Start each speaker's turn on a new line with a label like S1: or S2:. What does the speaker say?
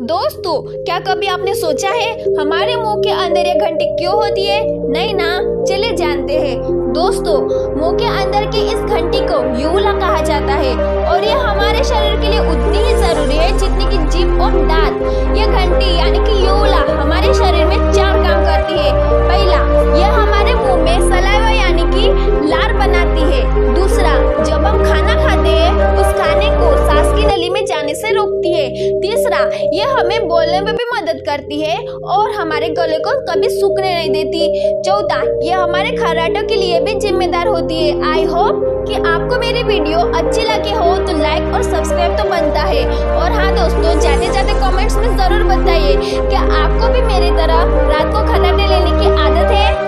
S1: दोस्तों, क्या कभी आपने सोचा है हमारे मुंह के अंदर ये घंटी क्यों होती है? नहीं ना, चलिए जानते हैं। दोस्तों, मुंह के अंदर की इस घंटी को यूला कहा जाता है और ये हमारे शरीर के लिए उतनी ही जरूरी है जितनी कि जीभ और दांत। ये घंटी यानी कि यूला हमारे शरीर में 4 काम करती है। पहला, यह हमारे मुंह में सलाइवा यानी कि लार बनाती है। दूसरा, जब हम खाना खाते हैं उस खाने को सांस की नली में जाने से रोकती है। तीसरा, यह हमें बोलने में भी मदद करती है और हमारे गले को कभी सूखने नहीं देती। चौथा, यह हमारे खर्राटों के लिए भी जिम्मेदार होती है। आई होप कि आपको मेरी वीडियो अच्छी लगी हो तो लाइक और सब्सक्राइब तो बनता है। और हाँ दोस्तों, जाते जाते कमेंट्स में जरूर बताइए कि आपको भी मेरी तरह रात को खर्राटे लेने की आदत है।